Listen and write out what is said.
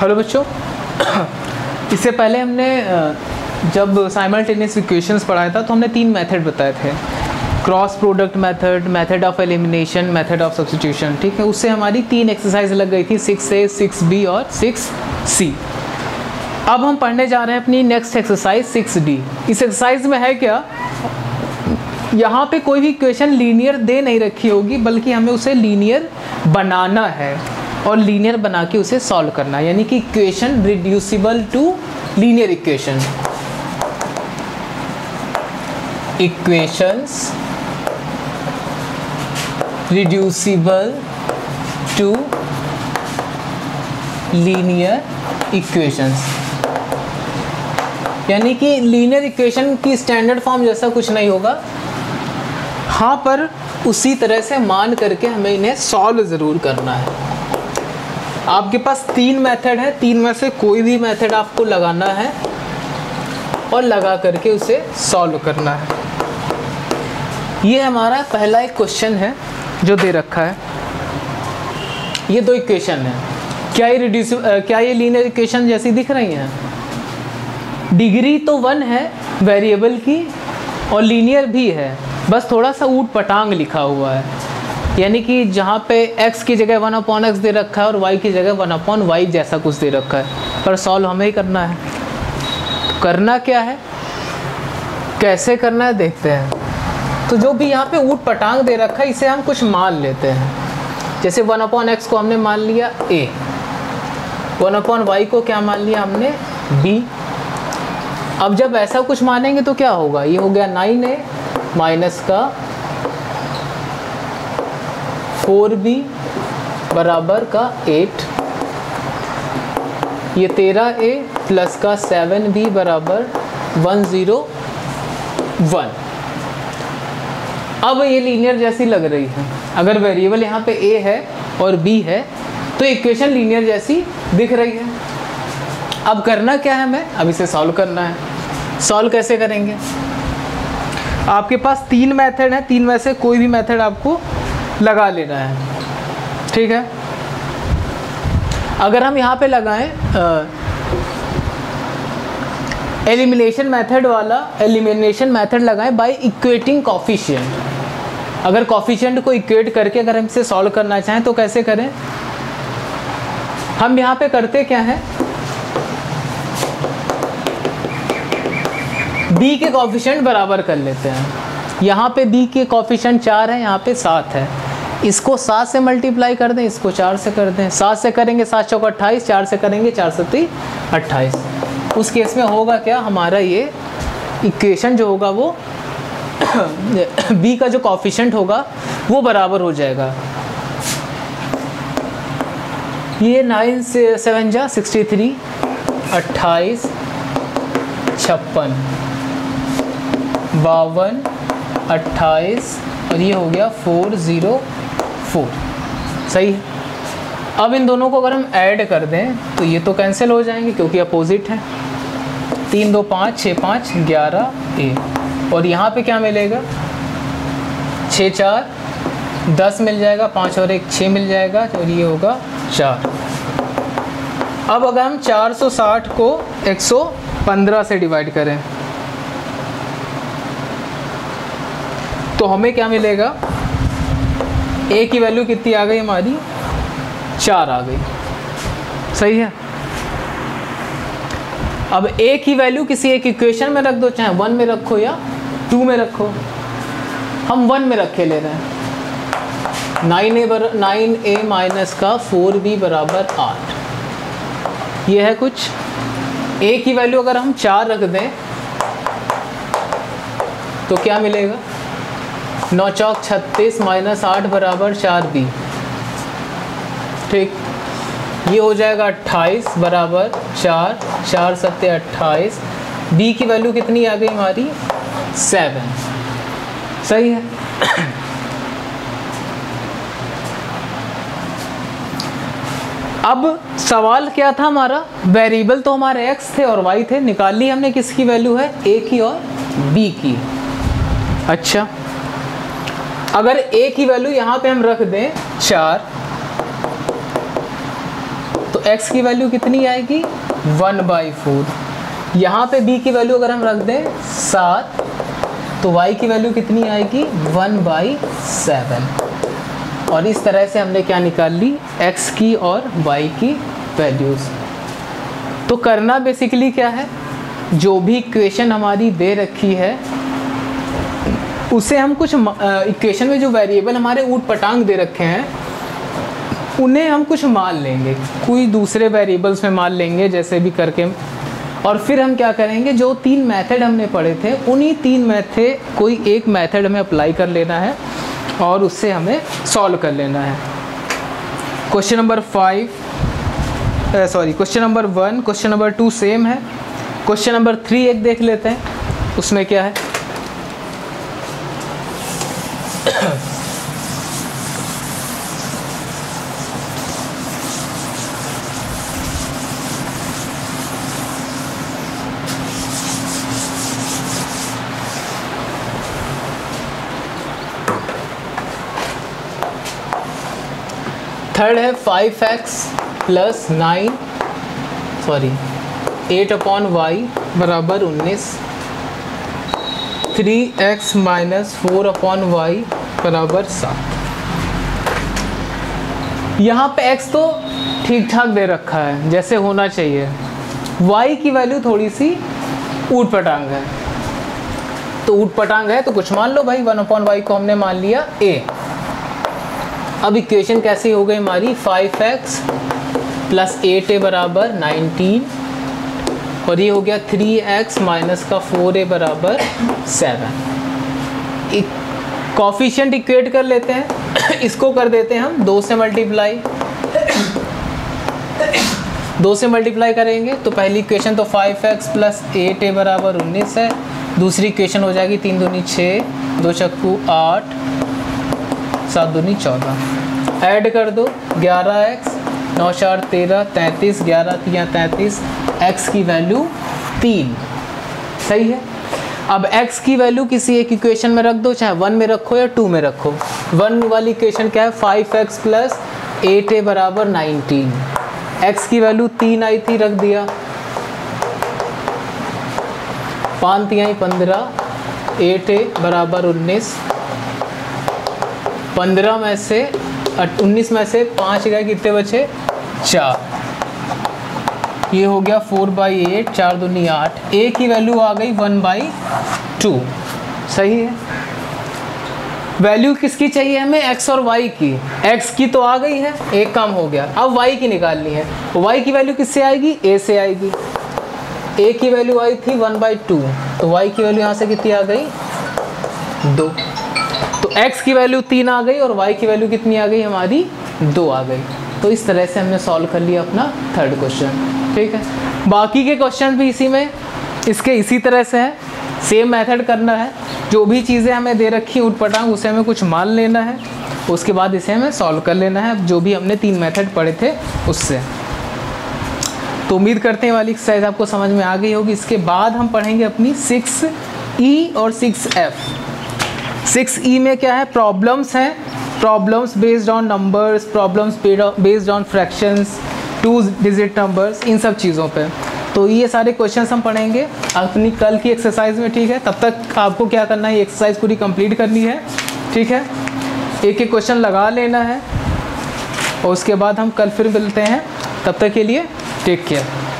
Hello बच्चों, इससे पहले हमने जब साइमल्टेनियस इक्वेशंस पढ़ाया था तो हमने 3 मेथड बताए थे, cross product method, method of elimination, method of substitution. ठीक है, उससे हमारी 3 एक्सरसाइज लग गई थी, 6A, 6B और 6C। अब हम पढ़ने जा रहे हैं अपनी नेक्स्ट एक्सरसाइज 6D। इस एक्सरसाइज में है क्या, यहाँ पे कोई भी इक्वेशन लीनियर दे नहीं रखी होगी, बल्कि हमें उसे लीनियर बनाना है और लीनियर बना के उसे सॉल्व करना है, यानी कि equation reducible to linear equation. Equations reducible to linear equations, यानी कि लीनियर इक्वेशन की स्टैंडर्ड फॉर्म जैसा कुछ नहीं होगा, हाँ पर उसी तरह से मान करके हमें इन्हें सॉल्व ज़रूर करना है। आपके पास 3 मेथड है, 3 में से कोई भी मेथड आपको लगाना है और लगा करके उसे सॉल्व करना है। ये हमारा पहला एक क्वेश्चन है जो दे रखा है। ये 2 इक्वेशन है, क्या ये लीनियर इक्वेशन जैसी दिख रही हैं? डिग्री तो 1 है वेरिएबल की और लीनियर भी है, बस थोड़ा सा ऊट पटांग लिखा हुआ है, यानी कि जहाँ पे x की जगह 1/x दे रखा है और y की जगह 1/y जैसा कुछ दे रखा है, पर सॉल्व हमें ही करना है। तो करना क्या है, कैसे करना है देखते हैं। तो जो भी यहाँ पे ऊट पटांग दे रखा है इसे हम कुछ मान लेते हैं। जैसे 1/x को हमने मान लिया a, 1/y को क्या मान लिया हमने b। अब जब ऐसा कुछ मानेंगे तो क्या होगा, ये हो गया 9a माइनस का 4b बराबर का 8, ये 13a प्लस का 7b बराबर 101। अब ये लीनियर जैसी लग रही है। अगर वेरिएबल यहाँ पे a है और b है तो इक्वेशन लीनियर जैसी दिख रही है। अब करना क्या है, हमें अब इसे सॉल्व करना है। सॉल्व कैसे करेंगे, आपके पास 3 मेथड है, 3 में से कोई भी मेथड आपको लगा लेना है। ठीक है, अगर हम यहाँ पे लगाएं एलिमिनेशन मेथड वाला, एलिमिनेशन मेथड लगाएं बाय इक्वेटिंग कोफिशिएंट। अगर कोफिशिएंट को इक्वेट करके अगर हम इसे सॉल्व करना चाहें तो कैसे करें, हम यहाँ पे करते क्या है, b के कोफिशिएंट बराबर कर लेते हैं। यहाँ पे b के कोफिशिएंट 4 है, यहाँ पे 7 है। इसको 7 से मल्टीप्लाई कर दें, इसको 4 से कर दें। 7 से करेंगे 7 चौक 28, 4 से करेंगे 4 सत्ती 28। उस केस में होगा क्या, हमारा ये इक्वेशन जो होगा वो b का जो कोफिशिएंट होगा वो बराबर हो जाएगा। ये 9 से 7 जा 63, 28, 56, 52, 28 और ये हो गया 404। सही है। अब इन दोनों को अगर हम ऐड कर दें तो ये तो कैंसिल हो जाएंगे क्योंकि अपोजिट है। 3 2 5 6 5 11a और यहाँ पे क्या मिलेगा, 6 4 10 मिल जाएगा, 5 और 1 6 मिल जाएगा और ये होगा 4। अब अगर हम 460 को 115 से डिवाइड करें तो हमें क्या मिलेगा, a की वैल्यू कितनी आ गई हमारी, 4 आ गई। सही है। अब a की वैल्यू किसी एक इक्वेशन में रख दो, चाहे 1 में रखो या 2 में रखो। हम 1 में रखे ले रहे हैं। 9a माइनस का 4b बराबर 8। ये है कुछ। a की वैल्यू अगर हम 4 रख दें तो क्या मिलेगा, 9 चौक 36 माइनस 8 बराबर 4b। ठीक, ये हो जाएगा 28 बराबर 4, 4 सत्ते 28। b की वैल्यू कितनी आ गई हमारी, 7। सही है। अब सवाल क्या था हमारा, वेरिएबल तो हमारे x थे और y थे, निकाल ली हमने किसकी वैल्यू है, a की और b की। अच्छा, अगर a की वैल्यू यहाँ पे हम रख दें 4 तो x की वैल्यू कितनी आएगी 1/4। यहाँ पे b की वैल्यू अगर हम रख दें 7 तो y की वैल्यू कितनी आएगी 1/7। और इस तरह से हमने क्या निकाल ली x की और y की वैल्यूज़। तो करना बेसिकली क्या है, जो भी इक्वेशन हमारी दे रखी है उसे हम कुछ इक्वेशन में जो वेरिएबल हमारे ऊट पटांग दे रखे हैं उन्हें हम कुछ मान लेंगे, कोई दूसरे वेरिएबल्स में मान लेंगे जैसे भी करके। और फिर हम क्या करेंगे, जो 3 मेथड हमने पढ़े थे उन्हीं 3 में से कोई एक मेथड हमें अप्लाई कर लेना है और उससे हमें सॉल्व कर लेना है। Question number 1, question number 2 same है। क्वेश्चन नंबर 3 एक देख लेते हैं, उसमें क्या है। थर्ड है 5x + 8/y बराबर 19, 3x - 4/y बराबर 7। यहाँ पे x तो ठीक ठाक दे रखा है जैसे होना चाहिए, y की वैल्यू थोड़ी सी ऊट पटांग है। तो ऊट पटांग है तो कुछ मान लो भाई, 1/y को हमने मान लिया a। अब इक्वेशन कैसी हो गई हमारी, 5x + 8a बराबर 19 और ये हो गया 3x - 4a बराबर 7। कॉफिशिएंट इक्वेट कर लेते हैं इसको कर देते हैं हम 2 से मल्टीप्लाई। 2 से मल्टीप्लाई करेंगे तो पहली इक्वेशन तो 5x + 8a बराबर 19 है। दूसरी इक्वेशन हो जाएगी 3 दूनी 6, 2 चक्कू 8, 7 दूनी 14। ऐड कर दो 11x, 9 4 13, 33, 11 3 33, x की वैल्यू 3। सही है। अब x की वैल्यू किसी एक इक्वेशन में रख दो, चाहे 1 में रखो या 2 में रखो। 1 वाली इक्वेशन क्या है, 5x + 8a बराबर 19। x की वैल्यू 3 आई थी, रख दिया। 5 3 15, 8a बराबर 19। 15 में से 19 में से 5 गए, कितने बचे 4। ये हो गया 4/8, 4 दूनी 8। a की वैल्यू आ गई 1/2। सही है। वैल्यू किसकी चाहिए हमें, x और y की। x की तो आ गई है, एक काम हो गया। अब y की निकालनी है। y की वैल्यू किससे आएगी, a से आएगी। a की वैल्यू आई थी 1/2 तो y की वैल्यू यहाँ से कितनी आ गई 2। तो x की वैल्यू 3 आ गई और y की वैल्यू कितनी आ गई हमारी 2 आ गई। तो इस तरह से हमने सॉल्व कर लिया अपना थर्ड क्वेश्चन। ठीक है। बाकी के क्वेश्चन भी इसी तरह से है, सेम मेथड करना है। जो भी चीज़ें हमें दे रखी हैं उटपटांग उसे हमें कुछ मान लेना है, उसके बाद इसे हमें सॉल्व कर लेना है, जो भी हमने 3 मेथड पढ़े थे उससे। तो उम्मीद करते हैं वाली एक्सरसाइज आपको समझ में आ गई होगी। इसके बाद हम पढ़ेंगे अपनी 6E और 6F। 6E में क्या है, प्रॉब्लम्स हैं, problems based on numbers, problems based on fractions, 2 digit numbers, इन सब चीज़ों पे। तो ये सारे क्वेश्चंस हम पढ़ेंगे अपनी कल की एक्सरसाइज में। ठीक है। तब तक आपको क्या करना है, ये एक्सरसाइज पूरी कंप्लीट करनी है। ठीक है। एक एक क्वेश्चन लगा लेना है और उसके बाद हम कल फिर मिलते हैं। तब तक के लिए टेक केयर।